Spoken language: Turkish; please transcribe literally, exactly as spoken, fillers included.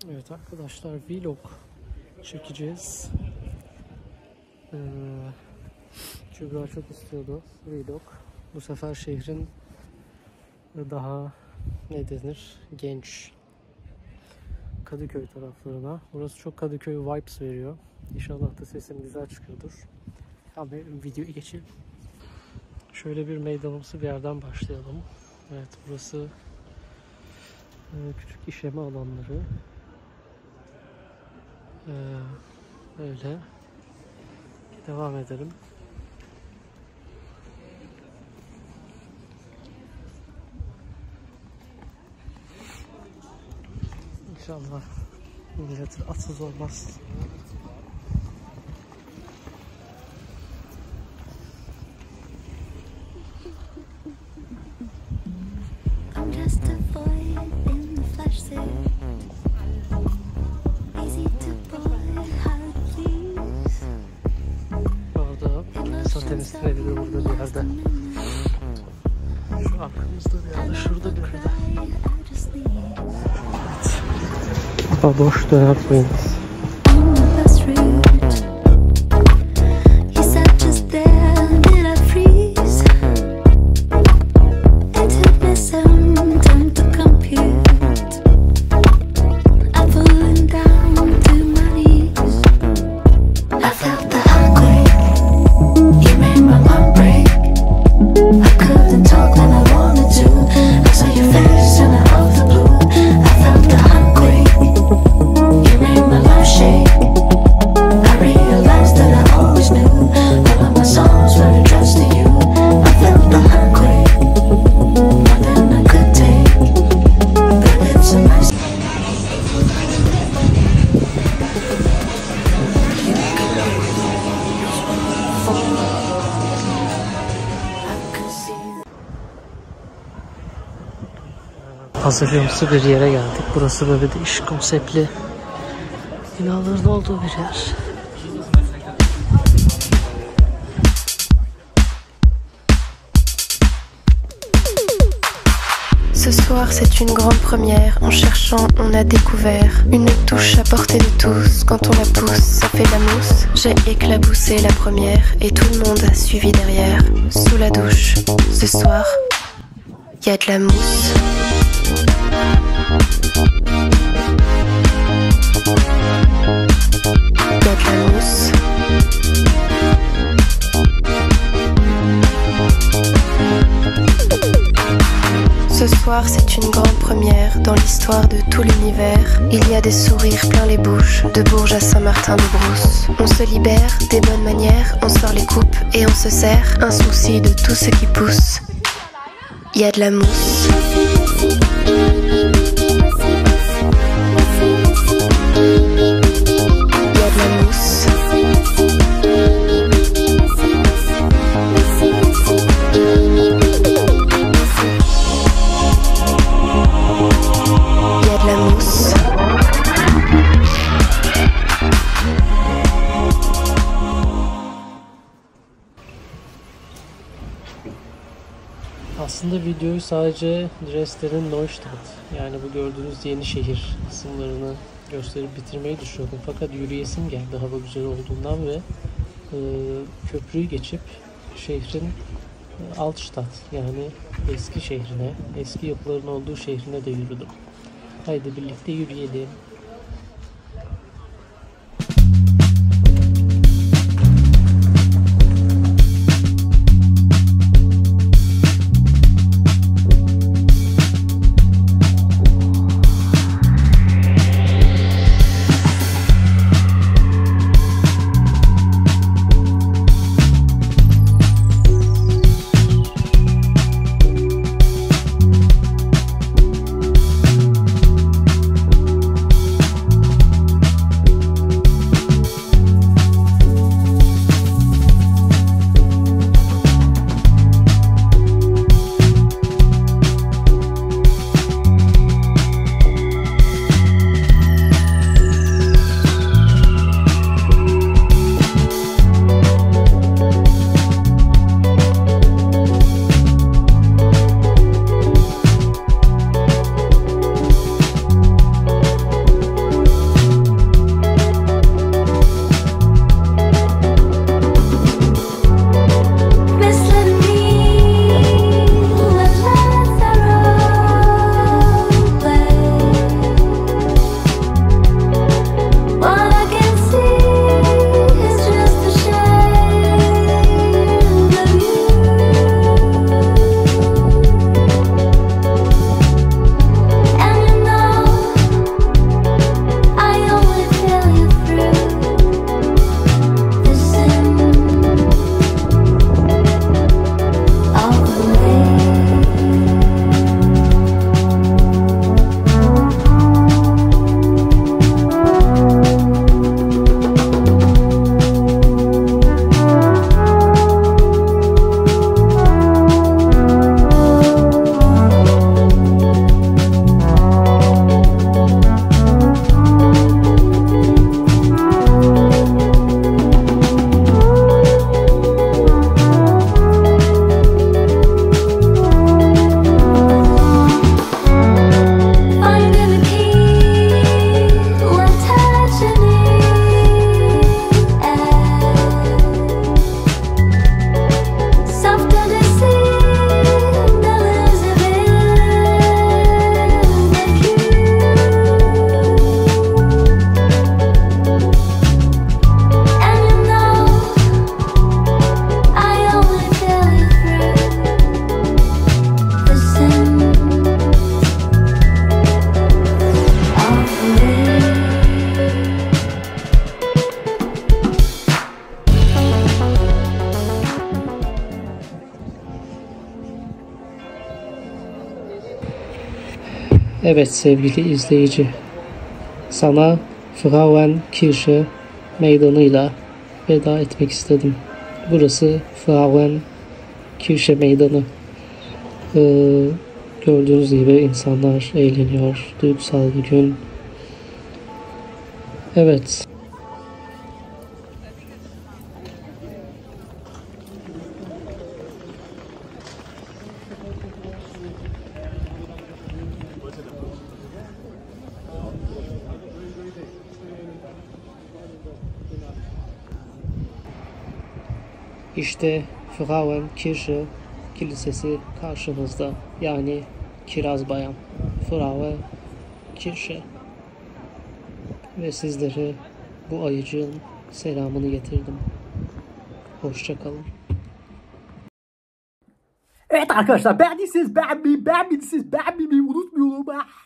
Evet arkadaşlar, vlog çekeceğiz. Ee, Kübra çok istiyordu vlog. Bu sefer şehrin daha ne denir, genç Kadıköy taraflarına. Burası çok Kadıköy vibes veriyor. İnşallah da sesim güzel çıkıyordur. Abi videoya geçelim. Şöyle bir meydanımsı bir yerden başlayalım. Evet, burası e, küçük işleme alanları. Ee, öyle. Devam edelim. İnşallah millet atsız olmaz. Temizledi de burada bir yerde. Şu arkamızda bir yerde, şurada bir yerde. Evet. Ama boş dönüp hazırlığımsı bir yere geldik. Burası böyle değişik konseptli binaların olduğu bir yer. Ce soir c'est une grande première. En cherchant on a découvert une touche à portée de tous. Quand on la pousse ça fait la mousse. J'ai éclaboussé la première et tout le monde a suivi derrière. Sous la douche ce soir y a de la mousse. Y a de la mousse. Ce soir c'est une grande première dans l'histoire de tout l'univers. Il y a des sourires plein les bouches, de Bourges à Saint-Martin-de-Brousse. On se libère des bonnes manières, on sort les coupes et on se sert. Un souci de tout ce qui pousse. Il y a de la mousse. Il y a de la mousse. Il y a de la mousse. Aslında videoyu sadece Dresden'in Neustadt, yani bu gördüğünüz yeni şehir kısımlarını gösterip bitirmeyi düşünüyordum. Fakat yürüyesim geldi hava güzel olduğundan ve e, köprüyü geçip şehrin e, Altstadt, yani eski şehrine, eski yapıların olduğu şehrine de yürüdüm. Haydi birlikte yürüyelim. Evet sevgili izleyici, sana Frauenkirche meydanıyla veda etmek istedim. Burası Frauenkirche meydanı. Ee, gördüğünüz gibi insanlar eğleniyor. Duygusal bir gün. Evet. İşte Frauenkirche Kilisesi karşımızda. Yani Kiraz Bayan. Frauenkirche. Ve sizlere bu ayıcığın selamını getirdim. Hoşça kalın. Evet arkadaşlar, beğendiyseniz beğenmeyi, beğenmediyseniz beğenmemeyi unutmayalım.